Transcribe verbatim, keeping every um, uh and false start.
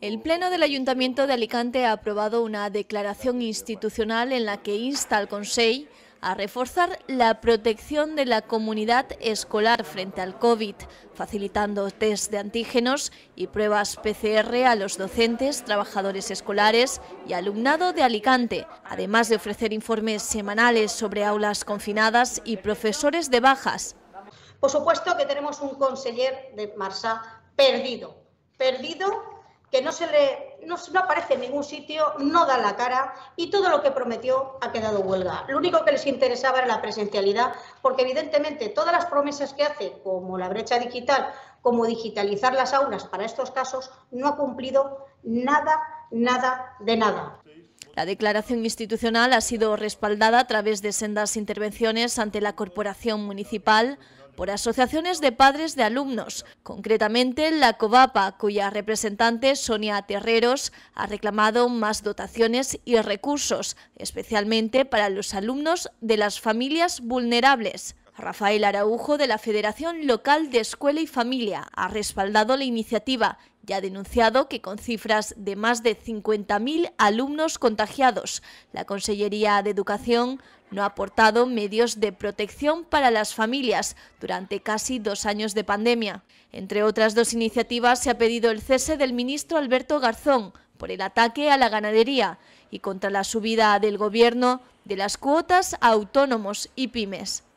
El Pleno del Ayuntamiento de Alicante ha aprobado una declaración institucional en la que insta al Consell a reforzar la protección de la comunidad escolar frente al COVID, facilitando test de antígenos y pruebas P C R a los docentes, trabajadores escolares y alumnado de Alicante, además de ofrecer informes semanales sobre aulas confinadas y profesores de bajas. Por supuesto que tenemos un conseller de Marsá perdido, perdido, que no, se le, no, no aparece en ningún sitio, no da la cara y todo lo que prometió ha quedado huelga. Lo único que les interesaba era la presencialidad, porque evidentemente todas las promesas que hace, como la brecha digital, como digitalizar las aulas para estos casos, no ha cumplido nada, nada de nada. La declaración institucional ha sido respaldada a través de sendas intervenciones ante la Corporación Municipal por asociaciones de padres de alumnos, concretamente la COVAPA, cuya representante Sonia Terreros ha reclamado más dotaciones y recursos, especialmente para los alumnos de las familias vulnerables. Rafael Araujo, de la Federación Local de Escuela y Familia, ha respaldado la iniciativa y ha denunciado que con cifras de más de cincuenta mil alumnos contagiados, la Consellería de Educación no ha aportado medios de protección para las familias durante casi dos años de pandemia. Entre otras dos iniciativas, se ha pedido el cese del ministro Alberto Garzón por el ataque a la ganadería y contra la subida del Gobierno de las cuotas a autónomos y pymes.